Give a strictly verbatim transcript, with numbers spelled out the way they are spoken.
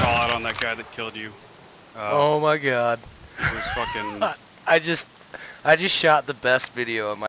call out on that guy that killed you. Uh, Oh my god. It was fucking... I just, I just shot the best video of my